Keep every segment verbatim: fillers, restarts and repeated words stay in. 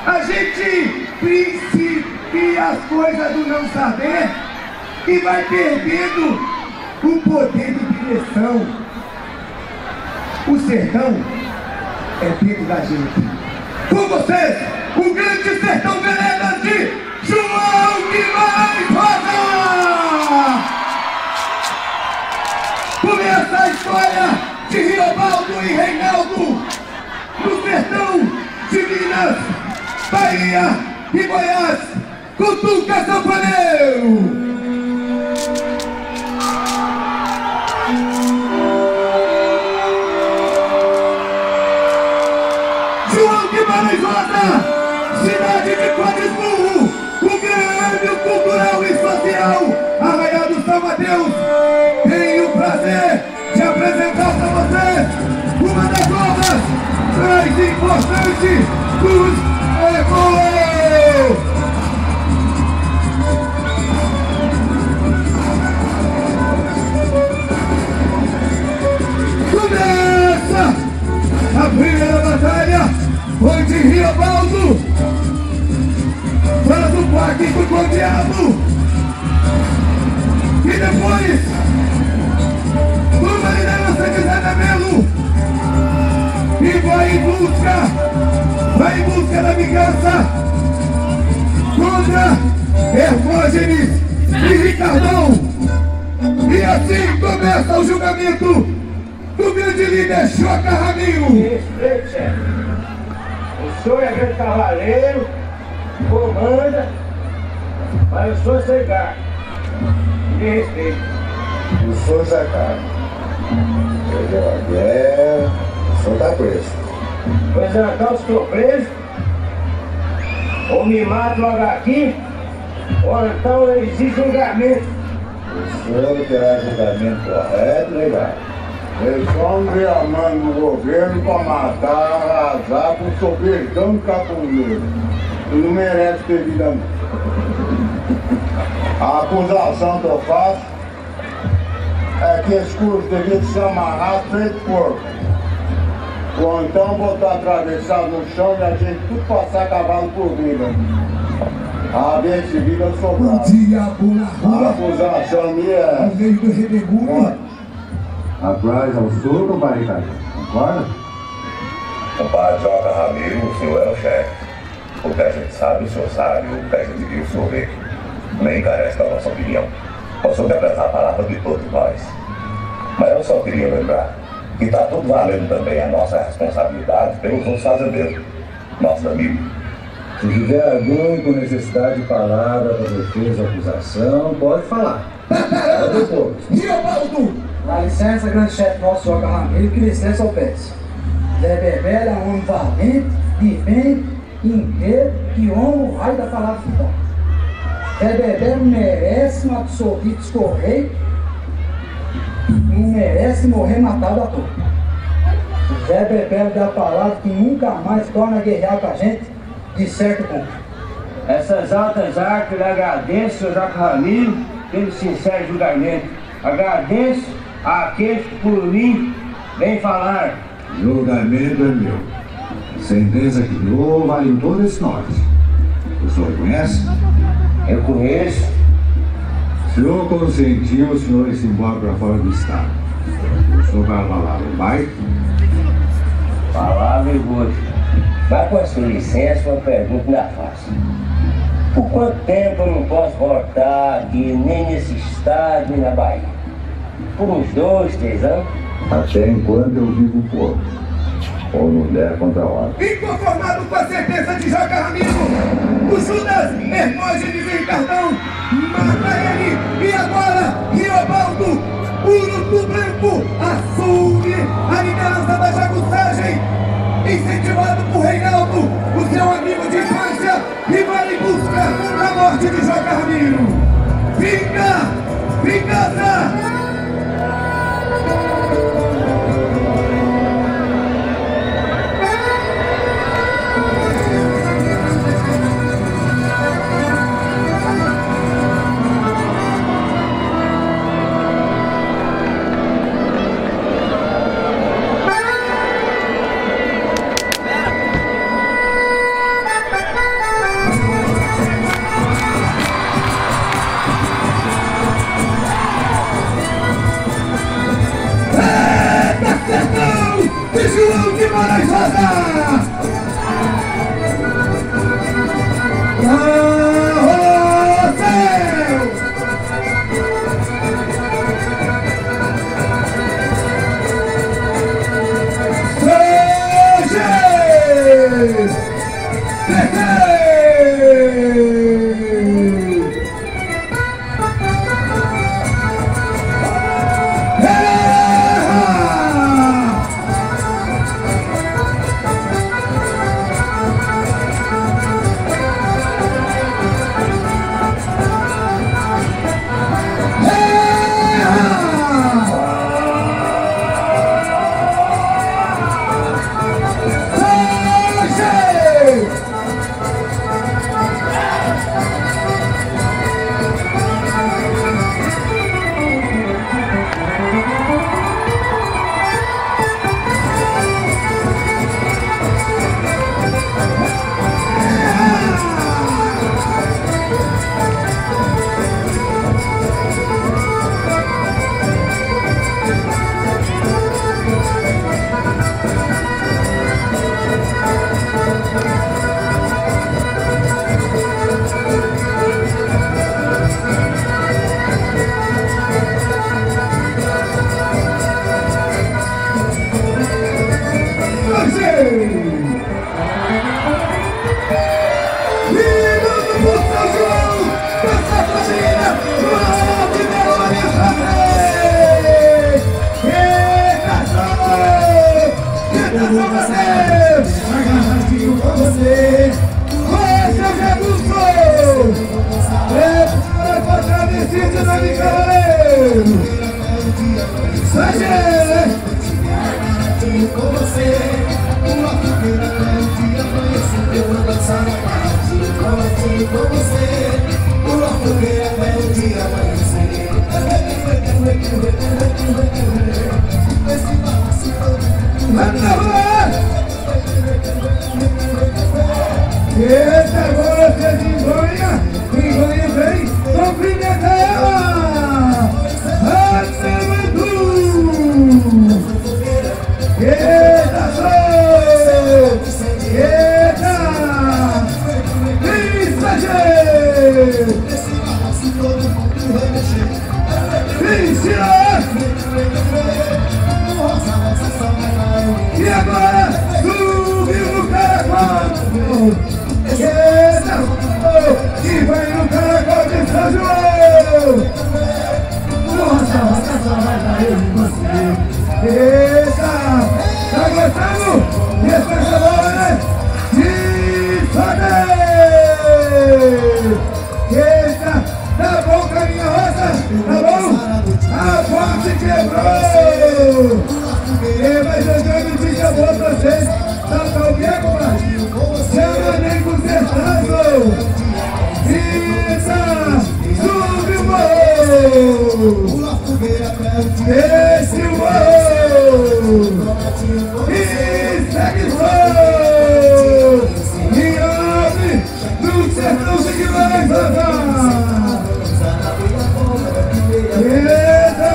A gente principia as coisas do não saber e vai perdendo o poder de direção. O sertão é dentro da gente. Com vocês, o grande sertão Veredas de João Guimarães Rosa! Começa a história de Riobaldo e Reinaldo no sertão de Minas, Bahia e Goiás. Cutuca sanfoneiro! João Guimarães Rosa, cidade de Quadrisburgo, o grande cultural e social Arraial do São Mateus. Tenho o prazer de apresentar para vocês uma das obras mais importantes dos Ecos. Começa a primeira batalha. Foi de Riobaldo, faz o pacto com o diabo. E depois, uma liderança de Zé Melo. E vai em busca, vai em busca da vingança contra Hermógenes e Ricardão. E assim começa o julgamento do grande líder Joca Ramiro. O senhor é grande cavaleiro, comanda, mas eu sou cegar. De respeito. O senhor já está. Perdeu a guerra, o senhor está preso. Pois então, estou preso. Ou me mato logo aqui, ou então existe julgamento. O senhor terá julgamento correto, legal. Eles só ver a mão do governo para matar, arrasar com o sobertão caponheiro. Tu não merece ter vida não. A acusação que eu faço é que esse curso devia ser amarrado feito porco. Ou então botar atravessado no chão e a gente tudo passar cavalo por vida. A ver se vida sobrava. Bom dia, boa rua. A acusação minha é... No meio do redegume. Atrás ao sul do barricado, concorda? Compadre Joca Ramiro, o senhor é o chefe. O que a gente sabe, o senhor sabe. O que a gente viu, o senhor vê. Nem carece da nossa opinião. O senhor quer prestar a palavra de todos nós. Mas eu só queria lembrar que está tudo valendo também a nossa responsabilidade pelos outros fazendeiros, nossos amigos. Se tiver alguém com necessidade de palavra para defesa ou acusação, pode falar. Preparando! Riobaldo! Dá licença, grande chefe nosso, Joca Ramiro, que licença eu peço. Zé Bebel é um homem valente, vivente, inteiro, que honra o raio da palavra final. Zé Bebel merece um absolvido escorreio, não merece morrer matado à toa. Zé Bebel dá a palavra que nunca mais torna a guerrear com a gente, de certo ponto. Essas altas artes eu lhe agradeço, senhor Joca Ramiro, pelo sincero julgamento. Agradeço àqueles que por mim vem falar. Julgamento é meu. Sentença que dou vale em todo esse norte. O senhor conhece? Eu conheço. O senhor consentiu o senhor ir embora para fora do estado. O senhor vai falar, vai? Palavra e gosto. Mas com a sua licença, uma pergunta na face. Por quanto tempo eu não posso voltar aqui, nem nesse estado, nem na Bahia? Por uns dois, três anos? Até enquanto eu vivo pouco. Ou não der contra a hora. Inconformado com a sentença de Joca Ramiro, o Judas, Hermógenes e Ricardão mata ele. E agora, Riobaldo, Urutu Branco, assume a liderança da jagunçagem, incentivado por Reinaldo, o seu amigo de infância, e vai em busca da morte de Joca Ramiro. Vinga! Vingança! Eita, agora você de Goiânia, quem Goiânia vem, cumprimenta ela! Ansemandu! Eita, sou! Eita! Mensageiro! E agora, subiu no caracol! Eita! E vai no caracol de São João! Nossa, nossa, só vai dar eu e você! Eita! Tá gostando? E essa bola, né? De sorteio! Eita! Tá bom, caminha roça? Tá bom? A ponte quebrou! E vai jogando de acabou pra vocês! Tá tão bem, compadre? Chama nem consertado! Eita! Sube o morro! Desce o morro! E segue o morro! E abre no sertão de Guimarães, eita!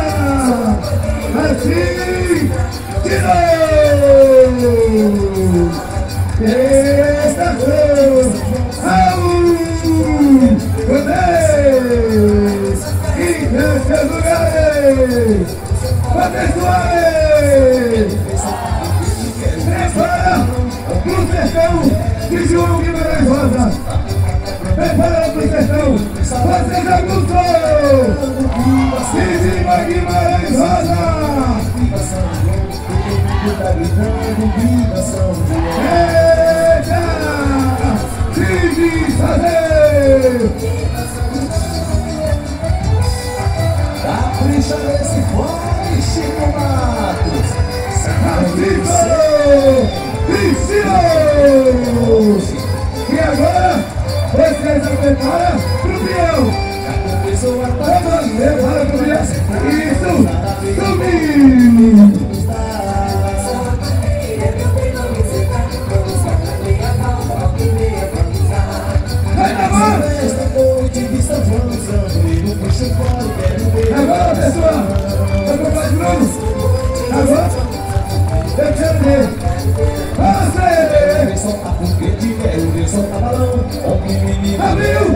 Assim! Tirou! Eita! Aú! Cadê? E desce lugares! Abençoe! Prepara pro sertão de João Guimarães Rosa! Prepara pro sertão! Você já gostou! Cima Guimarães Rosa! Eita! Cid fazer! Capricha nesse fone, Chico Matos! Assim falou! Ensinou! E agora, vocês se preparam pro peão! Vamos levar pro peão! Isso! Subiu! Vai na mão! Agora, pessoal! Vai pro pai de novo! Agora! Eu quero ver! Você! Abriu!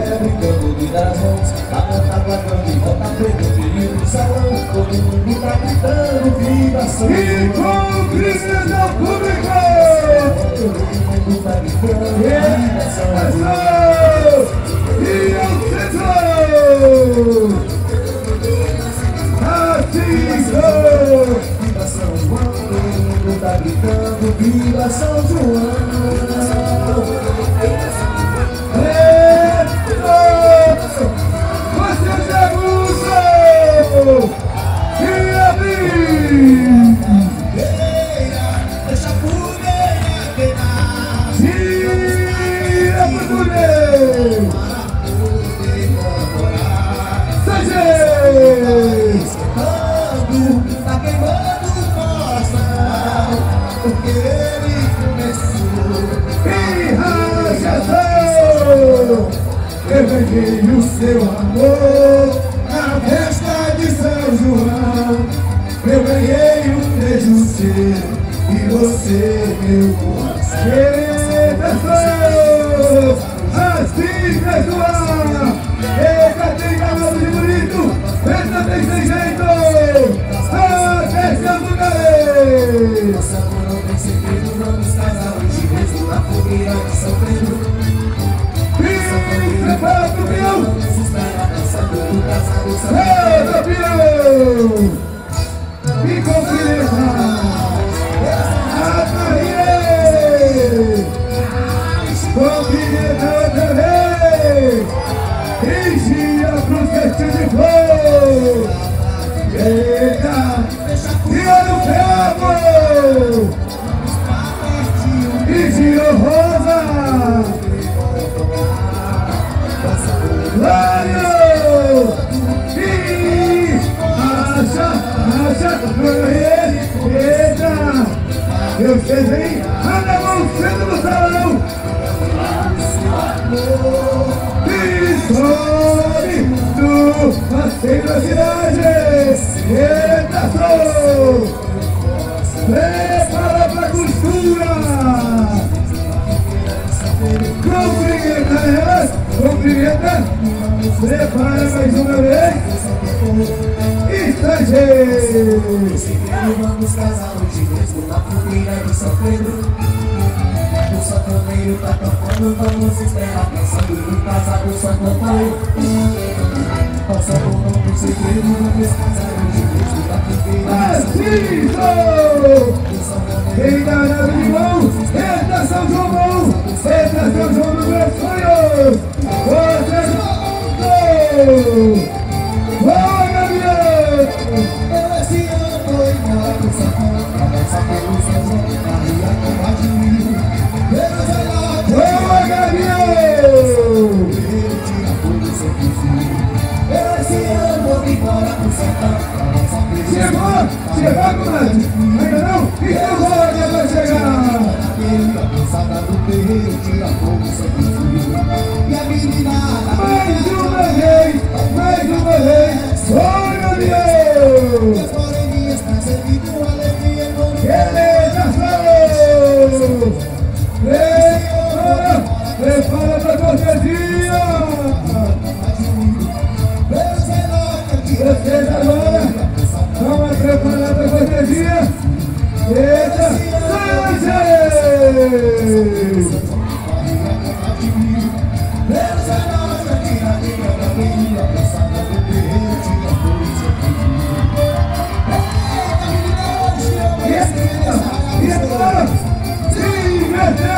E com o Cristo do público! Viva São João! Eu ganhei o seu amor na festa de São João. Eu ganhei um beijo seu e você meu coração. Eita, sou assim, pessoal! Eita, tem cavalo de bonito! Eita, tem sem jeito! Até Santo Galê! Nosso amor não tem segredo, vamos casar hoje mesmo na fogueira de São Pedro. Prepara, campeão! Vamos esperar dançando no casado São Ei, Pedro. campeão! E cumprimenta! Atrair! Cumprimenta também! E gira pro cestinho de flor! Eita! Tira no ferro! E girou rosa! Lário! E acha, acha, eita! Eu sei, hein? Anda mão cedo no salão! E sobe do passeio da cidade! Eita, sou! Prepara pra costura! Cumprimenta elas! Cumprimenta! Prepara mais uma vez! Estrangeiro! Vamos casar hoje mesmo na fogueira de São Pedro. O sanfoneiro tá tocando, vamos esperar pensando no casado Santo Antônio. Nosso amor não tem segredo, vamos casar hoje mesmo na fogueira de São Pedro. Quem dá nada de mão, eita São João, eita São João dos meus sonhos! Você voltou! Vai, Gabriel! Esse ano foi embora pro São Paulo, atravessa pelo São João, na rua com mais de mil. Deus é lá, Vai, Gabriel! ele tira fogo do seu fuzil. Esse ano foi embora pro São Paulo, atravessa pelo São João. Chegou! Chegou, comadre! Ainda não? Então bora que vai chegar! A pensada do terreiro tira fogo sem fuzil. E a meninada Mais uma vez! Mais uma vez! Vai, Gabriel! as moreninhas trazem vida com alegria quando Beleza, São! Prepara! Prepara pra cortesia! Deus é louca que Vocês agora vamos preparar pra cortesia! Eita! Sanches! Deus é louca que a minha alegria, a pensada do terreiro tira fogo sem fuzil. Eita, menina, hoje eu vou esquecer. E agora? Se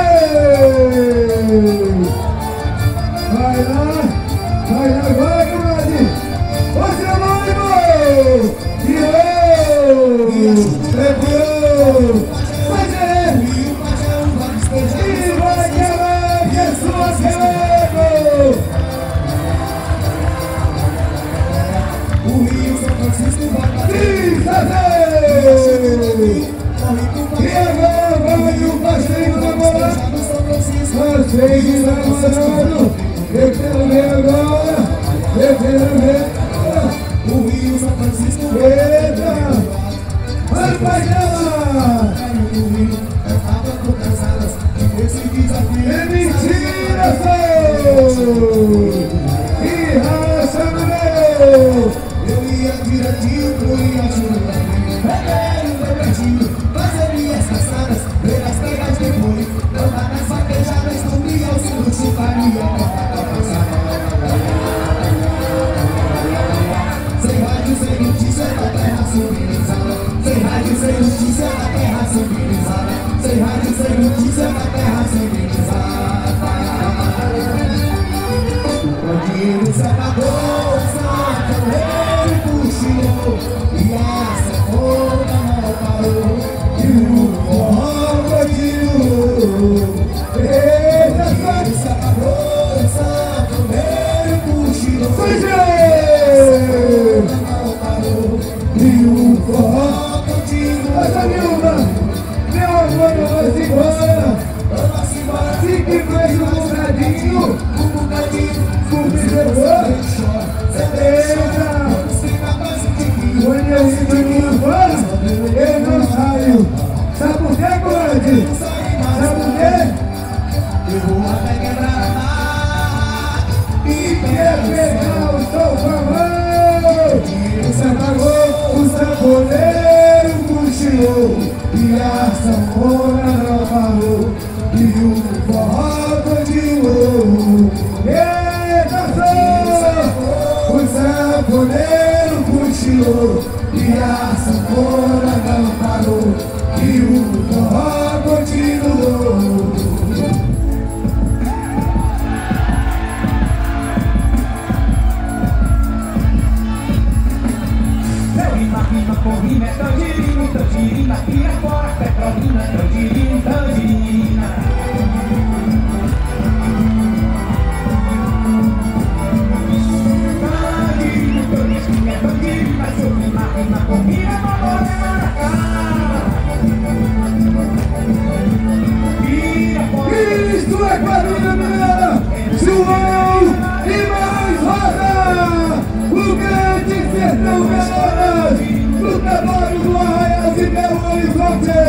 meteu! Vai lá! Vai lá, vai, comadre! Você vai, irmão! Tirou! Pegou! Vai ser! E vai querer que é sua querendo! O Rio São Francisco vai bater. E fazer! E agora vai o passeio namorado! No São Francisco, Passeio namorado! Eu quero ver agora! Eu quero ver agora! o Rio São Francisco vai Eita! Vai, vai, dela! cantava por cansadas de esse desafio. É mentira, sou! E raça no meu! Eu ia direitinho pro Iajuru, peguei o meu pertinho, fazer minhas caçadas, ver as pegas depois. se faria pra sem rádio, sem notícia da terra civilizada. Sem rádio, sem notícia da terra civilizada. Sem rádio, sem notícia da terra civilizada. Onde ele se acabou, o sanfoneiro cochilou e a sanfona não parou e o forró continuou. Eita, onde ele se acabou, o sanfoneiro cochilou e o forró continua. Essa Nilma, meu amor, vamos embora. Vamos embora. Se que fez um bocadinho, Um bocadinho, por que depois? Eita! Quando eu entro no embora, eu não saio. Sabe por quê, Conde? Sabe por quê? eu vou até quebrar a mar E quer pegar o seu favor. se apagou, O sanfoneiro cochilou e a sanfona não parou e o forró continuou. Eita, só! O sanfoneiro cochilou e a sanfona não parou e o forró continuou. rima com rima é tangerina, tangerina, tira fora petrolina, tangerina, tangerina. Tangerina, tangerina, é tangerina, seu rima, rima com rima, mamona é maracá. Tira fora. Isto é quadrilha mineira, João e mais roda, o grande sertão Melonas, do trabalho do Arraial de Belo Horizonte.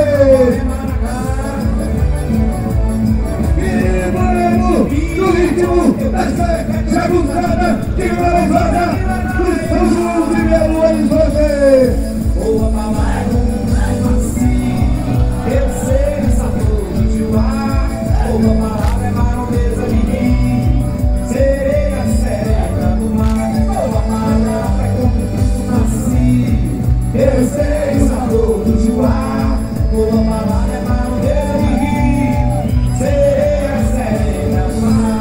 E Moreno, do ritmo dessa jagunçada de Marizada, do São João de Belo Horizonte. Boa palavra, mais macio, eu sei o sabor de ar. Boa palavra é marondeza de rir, sereia serena do mar. Boa palavra é como macio, eu sei o sabor do ar. Boa palavra é marondeza de rir, sereia serena do mar.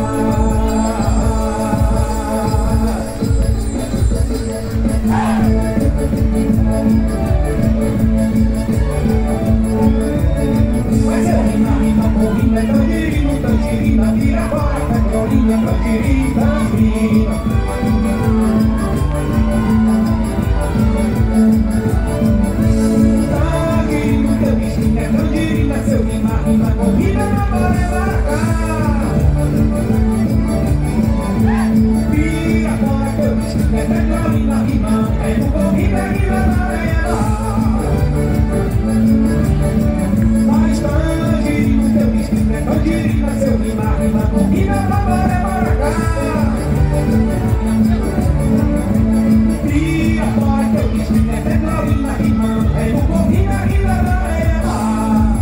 Mas eu rima, rima com rima, é tangerina, tangerina, tira fora petrolina, tangerina, tangerina. Tangerina, teu bichinho é tangerina, seu rima, rima com rima, mamona é maracá. Tira fora teu bichinho é petrolina, rima, é com rima, rima, amarela. Mas tangerina, teu bichinho é tangerina, seu rima, rima com rima, mamona é maracá. Tira fora teu bichinho é petrolina, rima, é com rima, rima, amarela.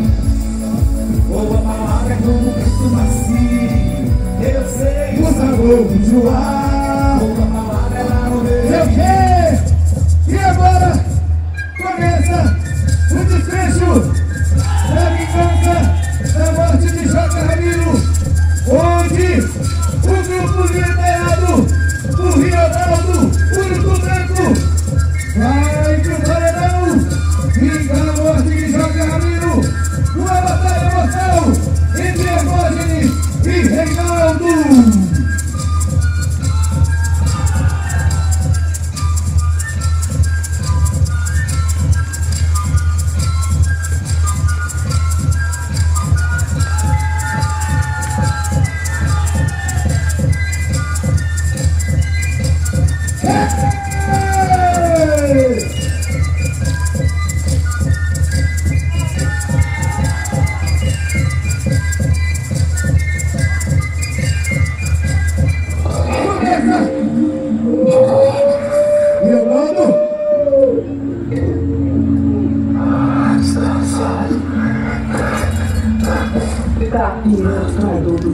Boa palavra é como Cristo macio, eu sei O sabor do João. boa palavra é lá no Meu meu. quê? E agora começa o desfecho da vingança da morte de Joca Ramiro, onde o grupo liderado por Riobaldo, Único Branco, vai pro paredão vingar a morte de Joca Ramiro numa batalha mortal entre Hermógenes e Reinaldo.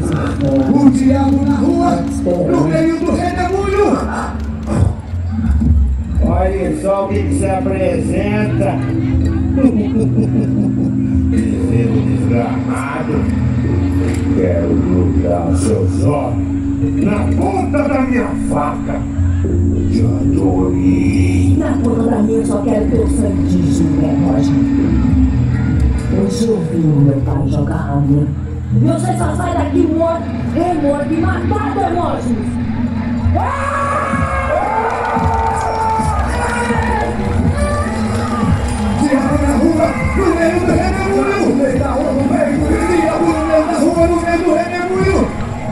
O diabo na rua, no meio do redemoinho. Olha só o que, que se apresenta. Esse desgramado. Quero grudar seus olhos na ponta da minha faca. Jandori. Na ponta da minha eu só quero teu sangue de Júlia, hoje eu vi o meu pai jogar Ramiro. Você só sai daqui morto, remorto e matado, Hermógenes! Diabo na rua, no meio do redemoinho! No meio da rua, no meio do redemoinho! Diabo no meio da rua, no meio do redemoinho!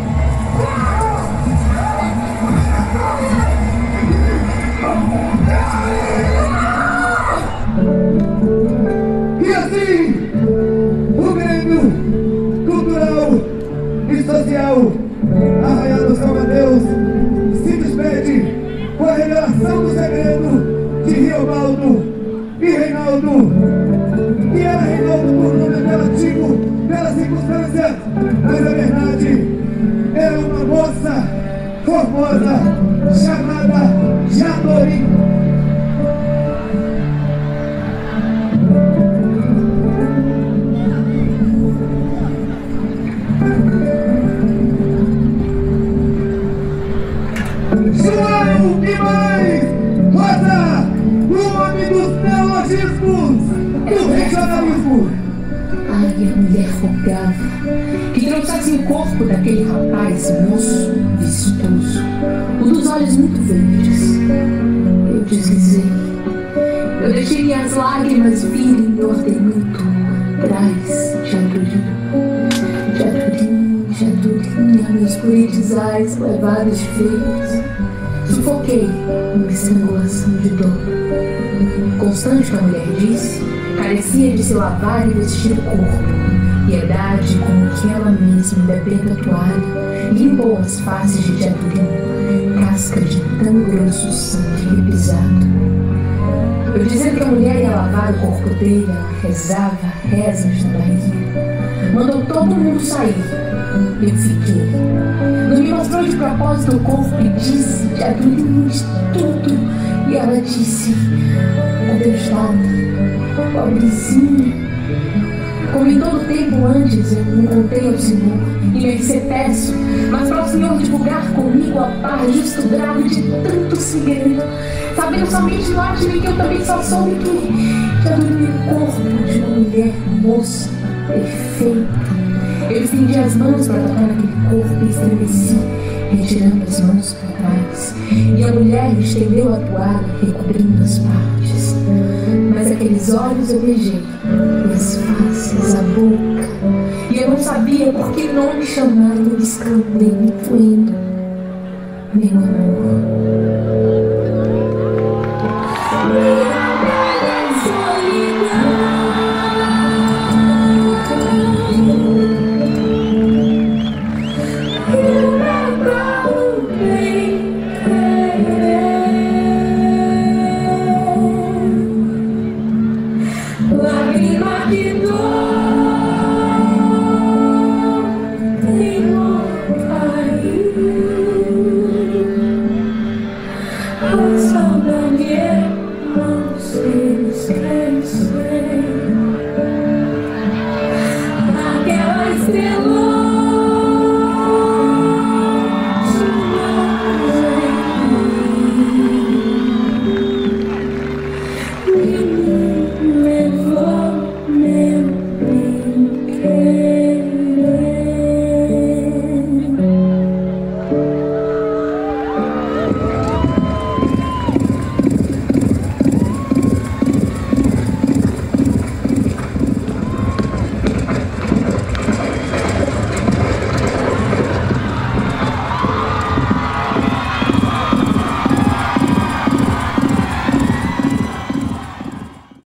E assim, o Grêmio Cultural e Social Arraial do São Mateus se despede com a revelação do segredo de Riobaldo e Reinaldo. E era Reinaldo por nome apelativo, pela circunstância, mas a verdade era uma moça formosa chamada Jandori. João Guimarães Rosa, o nome dos neologismos do regionalismo. Ai, a mulher rogava que trouxesse o corpo daquele rapaz moço, vistoso, o dos olhos muito verdes. Eu deslizei. Eu deixei minhas lágrimas virem e ordenei tudo atrás de Adorim. De Adorim, de Adorim, a meus politizais levados de feiras. Sufoquei uma estrangulação de dor. Constante, a mulher disse, carecia de se lavar e vestir o corpo. Piedade com que ela mesma, bebendo a toalha, limpou as faces de Adorim, casca de tão grosso sangue repisado. Eu dizendo que a mulher ia lavar o corpo dele, ela rezava rezas na barriga. Mandou todo mundo sair. Eu fiquei. Não me mostrou de propósito o corpo e disse de Adorim tudo. E ela disse, adeustada, pobrezinha. Como em todo tempo antes eu não contei ao Senhor, e mercê peço, mas para o Senhor divulgar comigo a par justo grau de tanto segredo, sabendo somente lá de mim que eu também só soube que já dormi o corpo de uma mulher moça, perfeita. Eu estendi as mãos para tocar naquele corpo e estremeci, retirando as mãos para trás, e a mulher estendeu a toalha, recobrindo as partes. Mas aqueles olhos eu beijei, e as faces, a boca, e eu não sabia por que nome chamar, eu exclamei, incluindo meu amor.